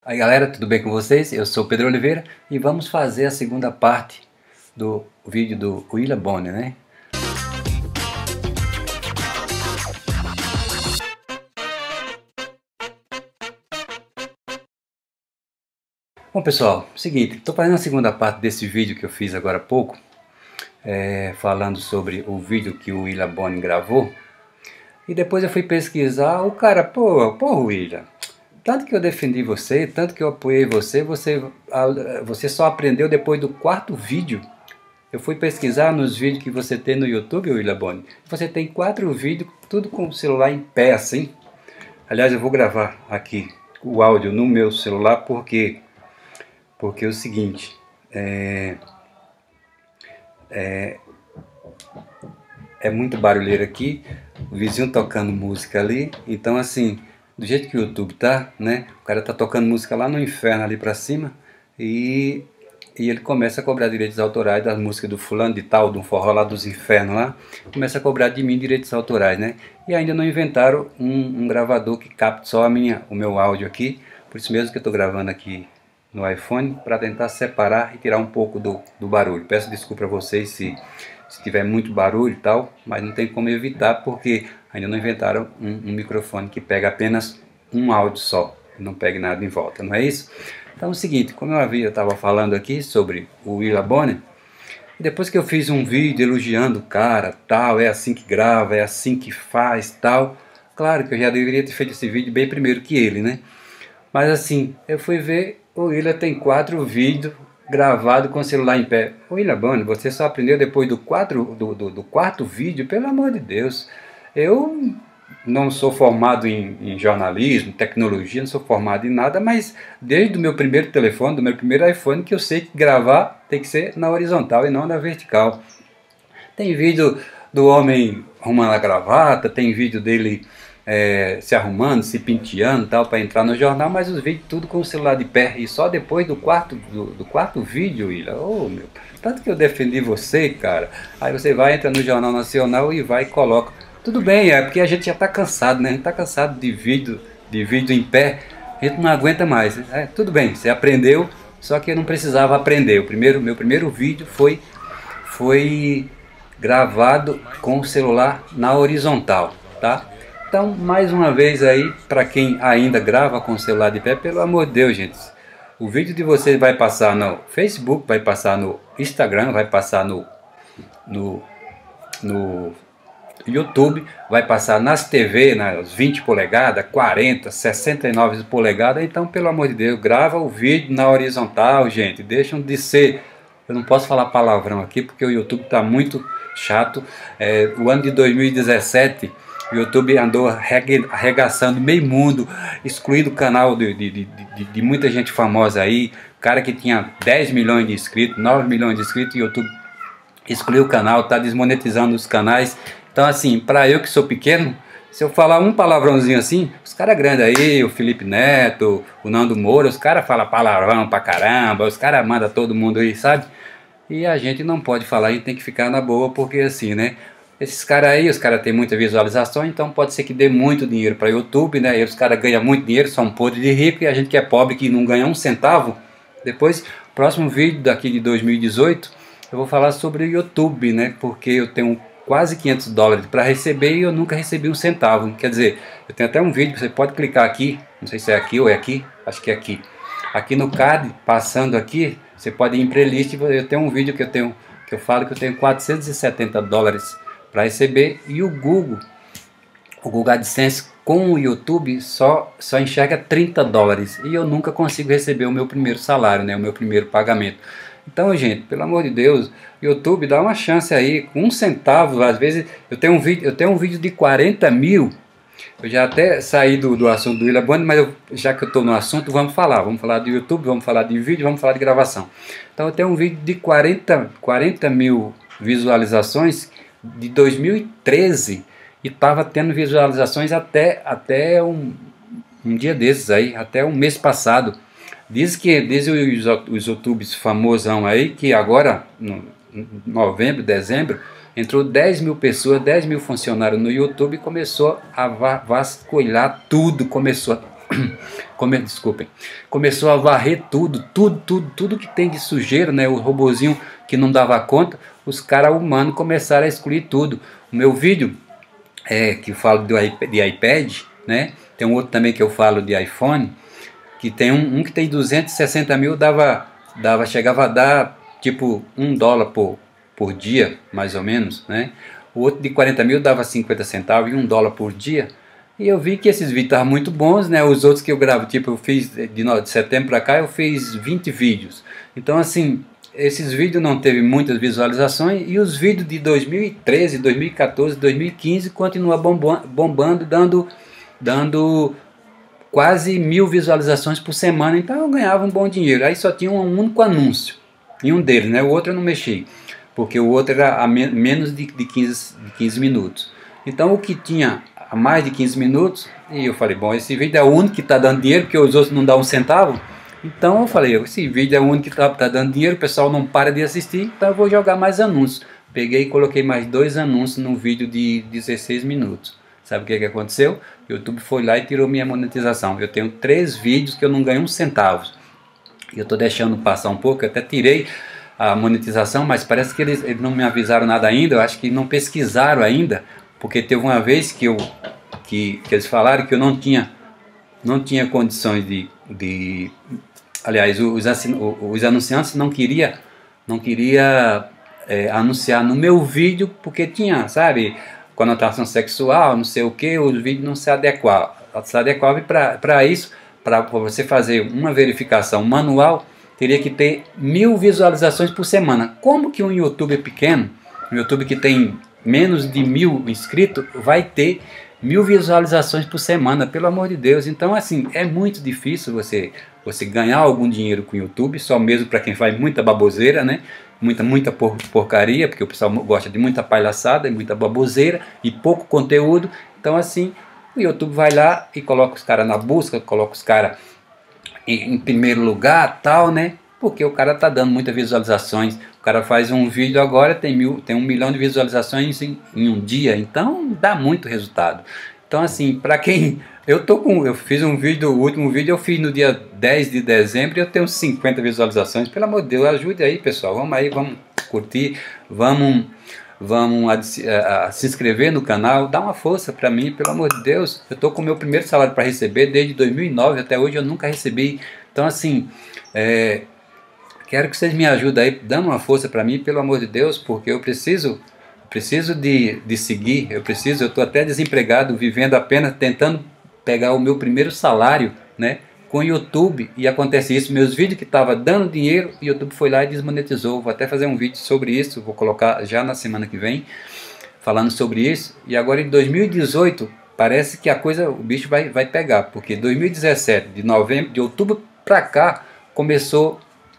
Aí galera, tudo bem com vocês? Eu sou o Pedro Oliveira e vamos fazer a segunda parte do vídeo do Willa Bonner, né? Bom pessoal, seguinte, estou fazendo a segunda parte desse vídeo que eu fiz agora há pouco, falando sobre o vídeo que o Willa Bonner gravou. E depois eu fui pesquisar, o cara, pô Willa, tanto que eu defendi você, tanto que eu apoiei você, você só aprendeu depois do quarto vídeo. Eu fui pesquisar nos vídeos que você tem no YouTube, Willa Bonner. Você tem 4 vídeos, tudo com o celular em pé assim. Aliás, eu vou gravar aqui o áudio no meu celular porque é o seguinte, é muito barulheiro aqui, o vizinho tocando música ali, então assim, do jeito que o YouTube tá, né, o cara tá tocando música lá no inferno ali pra cima e ele começa a cobrar direitos autorais das músicas do fulano de tal, de um forró lá dos infernos lá, começa a cobrar de mim direitos autorais, né, e ainda não inventaram um gravador que capte só o meu áudio aqui, por isso mesmo que eu tô gravando aqui no iPhone, para tentar separar e tirar um pouco do barulho. Peço desculpa a vocês se tiver muito barulho e tal, mas não tem como evitar porque ainda não inventaram um microfone que pega apenas um áudio só, não pegue nada em volta, não é isso? Então é o seguinte, como eu estava falando aqui sobre o Willa Bonner, depois que eu fiz um vídeo elogiando o cara, tal, é assim que grava, é assim que faz, tal, claro que eu já deveria ter feito esse vídeo bem primeiro que ele, né? Mas assim, eu fui ver, o Willa tem 4 vídeos gravados com o celular em pé. Ô Willa Bonner, você só aprendeu depois do quarto vídeo? Pelo amor de Deus. Eu não sou formado em jornalismo, tecnologia, não sou formado em nada, mas desde o meu primeiro telefone, do meu primeiro iPhone, que eu sei que gravar tem que ser na horizontal e não na vertical. Tem vídeo do homem arrumando a gravata, tem vídeo dele se arrumando, se penteando tal, para entrar no jornal, mas os vídeos tudo com o celular de pé, e só depois do quarto vídeo, Willa, meu, tanto que eu defendi você, cara, aí você vai, entra no Jornal Nacional e vai e coloca, tudo bem, é porque a gente já está cansado, né, a gente está cansado de vídeo em pé, a gente não aguenta mais, tudo bem, você aprendeu, só que eu não precisava aprender, meu primeiro vídeo foi gravado com o celular na horizontal, tá? Então, mais uma vez aí, para quem ainda grava com o celular de pé, pelo amor de Deus, gente, o vídeo de vocês vai passar no Facebook, vai passar no Instagram, vai passar no YouTube, vai passar nas TV, nas 20 polegadas, 40, 69 polegadas, então, pelo amor de Deus, grava o vídeo na horizontal, gente, deixam de ser, eu não posso falar palavrão aqui, porque o YouTube está muito chato, o ano de 2017... O YouTube andou arregaçando meio mundo, excluindo o canal de muita gente famosa aí. Cara que tinha 10 milhões de inscritos, 9 milhões de inscritos, o YouTube excluiu o canal, tá desmonetizando os canais. Então assim, para eu que sou pequeno, se eu falar um palavrãozinho assim, os caras grandes aí, o Felipe Neto, o Nando Moura, os caras falam palavrão pra caramba, os caras mandam todo mundo aí, sabe? E a gente não pode falar, a gente tem que ficar na boa, porque assim, né? Esses caras aí, os caras têm muita visualização, então pode ser que dê muito dinheiro para YouTube, né? E os caras ganham muito dinheiro, são podres de rico, e a gente que é pobre, que não ganha um centavo. Depois, próximo vídeo daqui de 2018, eu vou falar sobre o YouTube, né? Porque eu tenho quase 500 dólares para receber e eu nunca recebi um centavo. Quer dizer, eu tenho até um vídeo, você pode clicar aqui, não sei se é aqui ou é aqui, acho que é aqui. Aqui no card, passando aqui, você pode ir em playlist, eu tenho um vídeo que eu falo que eu tenho 470 dólares para receber, e o Google AdSense com o YouTube só enxerga 30 dólares, e eu nunca consigo receber o meu primeiro salário, né, o meu primeiro pagamento. Então, gente, pelo amor de Deus, YouTube dá uma chance aí, com um centavo, às vezes, eu tenho um vídeo de 40 mil, eu já até saí do assunto do Willa Bonner, mas já que eu estou no assunto, vamos falar do YouTube, vamos falar de vídeo, vamos falar de gravação. Então eu tenho um vídeo de 40 mil visualizações, de 2013, e estava tendo visualizações até um dia desses aí, até um mês passado. Diz os YouTubes famosão aí, que agora, no novembro, dezembro, entrou 10 mil pessoas, 10 mil funcionários no YouTube, e começou a vasculhar tudo, começou Desculpem, começou a varrer tudo que tem de sujeira, né? O robozinho que não dava conta, os caras humanos começaram a excluir tudo. O meu vídeo, que eu falo de iPad, né? Tem um outro também que eu falo de iPhone, que tem um que tem 260 mil, chegava a dar tipo $1 por dia, mais ou menos, né? O outro de 40 mil dava 50 centavos e $1 por dia. E eu vi que esses vídeos estavam muito bons, né? Os outros que eu gravo, tipo, eu fiz de setembro para cá, eu fiz 20 vídeos. Então, assim, esses vídeos não teve muitas visualizações, e os vídeos de 2013, 2014, 2015 continuam bombando, dando quase 1000 visualizações por semana. Então eu ganhava um bom dinheiro. Aí só tinha um único anúncio em um deles, né? O outro eu não mexi, porque o outro era a menos de 15 minutos. Então o que tinha a mais de 15 minutos, e eu falei, bom, esse vídeo é o único que está dando dinheiro, porque os outros não dão um centavo. Então eu falei, esse vídeo é o único que está dando dinheiro, o pessoal não para de assistir, então eu vou jogar mais anúncios. Peguei e coloquei mais 2 anúncios no vídeo de 16 minutos. Sabe o que aconteceu? O YouTube foi lá e tirou minha monetização. Eu tenho 3 vídeos que eu não ganho um centavo. Eu estou deixando passar um pouco, eu até tirei a monetização, mas parece que eles não me avisaram nada ainda. Eu acho que não pesquisaram ainda, porque teve uma vez que eles falaram que eu não tinha condições aliás, os anunciantes não queria anunciar no meu vídeo, porque tinha, sabe, conotação sexual, não sei o que, o vídeo não se adequava para isso. Para você fazer uma verificação manual, teria que ter 1000 visualizações por semana. Como que um YouTube pequeno, um YouTube que tem menos de 1000 inscritos, vai ter 1000 visualizações por semana? Pelo amor de Deus. Então, assim, é muito difícil você ganhar algum dinheiro com o YouTube, só mesmo para quem faz muita baboseira, né? Muita porcaria, porque o pessoal gosta de muita palhaçada e muita baboseira e pouco conteúdo. Então, assim, o YouTube vai lá e coloca os caras na busca, coloca os caras em primeiro lugar, tal, né? Porque o cara tá dando muitas visualizações. O cara faz um vídeo agora, tem 1 milhão de visualizações em um dia, então dá muito resultado. Então, assim, para quem... Eu fiz um vídeo, o último vídeo eu fiz no dia 10 de dezembro e eu tenho 50 visualizações. Pelo amor de Deus, ajude aí, pessoal. Vamos aí, vamos curtir, vamos se inscrever no canal, dá uma força para mim, pelo amor de Deus. Eu estou com o meu primeiro salário para receber desde 2009, até hoje eu nunca recebi. Então, assim, quero que vocês me ajudem aí, dando uma força para mim, pelo amor de Deus, porque eu preciso de seguir, eu estou até desempregado, vivendo apenas tentando pegar o meu primeiro salário, né, com o YouTube, e acontece isso, meus vídeos que estavam dando dinheiro, o YouTube foi lá e desmonetizou. Vou até fazer um vídeo sobre isso, vou colocar já na semana que vem, falando sobre isso. E agora em 2018, parece que o bicho vai pegar, porque 2017, de outubro para cá, começou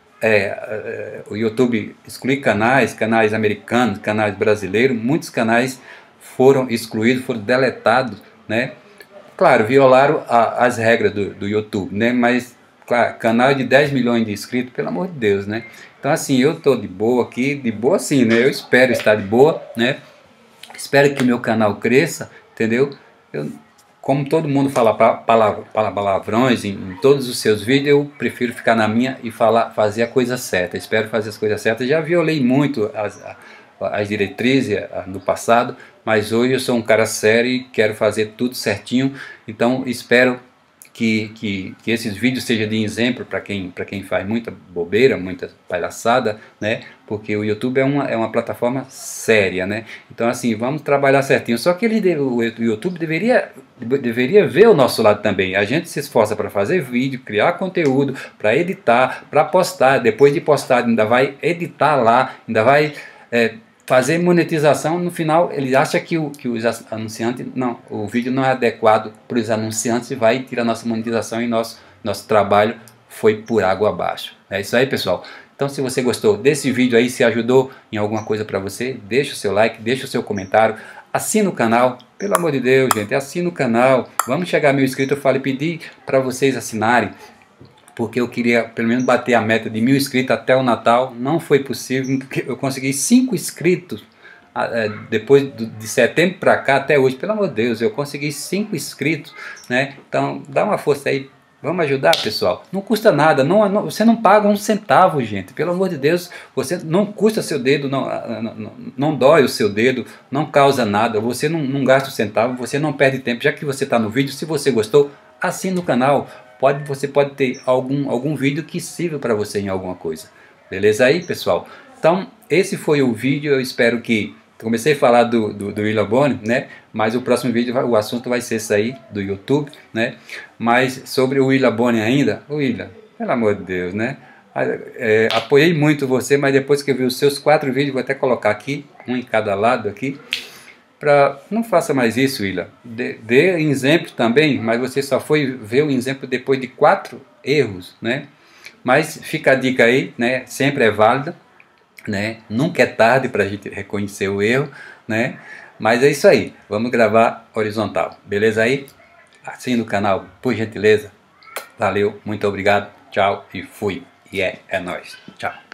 o YouTube excluir canais americanos, canais brasileiros, muitos canais foram excluídos, foram deletados, né? Claro, violaram as regras do YouTube, né? Mas, claro, canal de 10 milhões de inscritos, pelo amor de Deus, né? Então, assim, eu tô de boa aqui, de boa sim, né? Eu espero estar de boa, né? Espero que o meu canal cresça, entendeu? Como todo mundo fala palavrões em todos os seus vídeos, eu prefiro ficar na minha e fazer a coisa certa. Espero fazer as coisas certas. Já violei muito as diretrizes no passado, mas hoje eu sou um cara sério e quero fazer tudo certinho. Então espero que esses vídeos sejam de exemplo para quem faz muita bobeira, muita palhaçada, né? Porque o YouTube é uma plataforma séria, né? Então, assim, vamos trabalhar certinho. Só que o YouTube deveria ver o nosso lado também. A gente se esforça para fazer vídeo, criar conteúdo, para editar, para postar. Depois de postar, ainda vai editar lá, ainda vai fazer monetização. No final ele acha que os anunciantes, não, o vídeo não é adequado para os anunciantes e vai tirar nossa monetização, e nosso trabalho foi por água abaixo. É isso aí, pessoal. Então, se você gostou desse vídeo aí, se ajudou em alguma coisa para você, deixa o seu like, deixa o seu comentário, assina o canal, pelo amor de Deus, gente, assina o canal. Vamos chegar a 1000 inscritos. Eu falei, pedi para vocês assinarem, porque eu queria pelo menos bater a meta de 1000 inscritos até o Natal. Não foi possível, porque eu consegui 5 inscritos depois de setembro para cá até hoje, pelo amor de Deus, eu consegui 5 inscritos, né? Então dá uma força aí, vamos ajudar, pessoal. Não custa nada, você não paga um centavo, gente. Pelo amor de Deus, você não custa seu dedo, não dói o seu dedo, não causa nada, você não gasta um centavo, você não perde tempo. Já que você está no vídeo, se você gostou, assine o canal. Você pode ter algum vídeo que sirva para você em alguma coisa. Beleza aí, pessoal? Então, esse foi o vídeo. Eu espero que... Comecei a falar do William Bonner, né? Mas o próximo vídeo, o assunto vai ser esse aí, do YouTube, né? Mas sobre o William Bonner ainda, William, pelo amor de Deus, né? Apoiei muito você, mas depois que eu vi os seus 4 vídeos, vou até colocar aqui, um em cada lado aqui, não faça mais isso, William. Dê exemplo também, mas você só foi ver o exemplo depois de 4 erros, né? Mas fica a dica aí, né? Sempre é válida, né? Nunca é tarde para a gente reconhecer o erro, né? Mas é isso aí, vamos gravar horizontal, beleza aí? Assine o canal, por gentileza. Valeu, muito obrigado, tchau e fui. É nóis, tchau.